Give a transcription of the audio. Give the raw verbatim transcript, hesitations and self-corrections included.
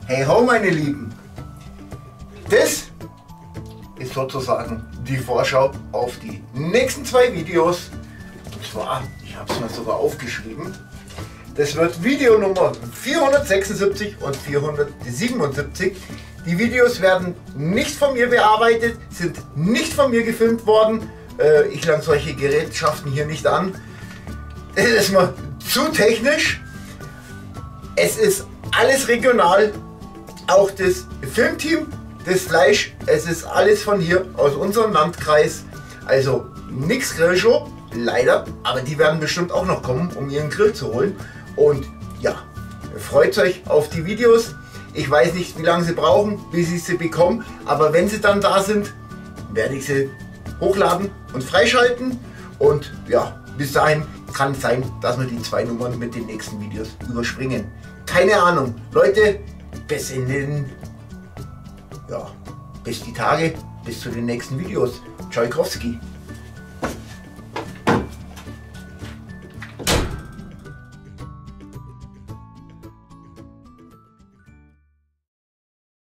Hey ho, meine Lieben, das ist sozusagen die Vorschau auf die nächsten zwei Videos. Und zwar, ich habe es mir sogar aufgeschrieben, das wird Video Nummer vierhundertsechsundsiebzig und vierhundertsiebenundsiebzig. Die Videos werden nicht von mir bearbeitet, sind nicht von mir gefilmt worden. Ich lange solche Gerätschaften hier nicht an. Das ist mir zu technisch. Es ist alles regional. Auch das Filmteam, das Fleisch, es ist alles von hier aus unserem Landkreis. Also nix Grillshow, leider, aber die werden bestimmt auch noch kommen, um ihren Grill zu holen. Und ja, freut euch auf die Videos. Ich weiß nicht, wie lange sie brauchen, bis ich sie bekomme, aber wenn sie dann da sind, werde ich sie hochladen und freischalten. Und ja, bis dahin kann es sein, dass wir die zwei Nummern mit den nächsten Videos überspringen. Keine Ahnung. Leute, bis in den, ja, bis die Tage, bis zu den nächsten Videos. Tschaikowski.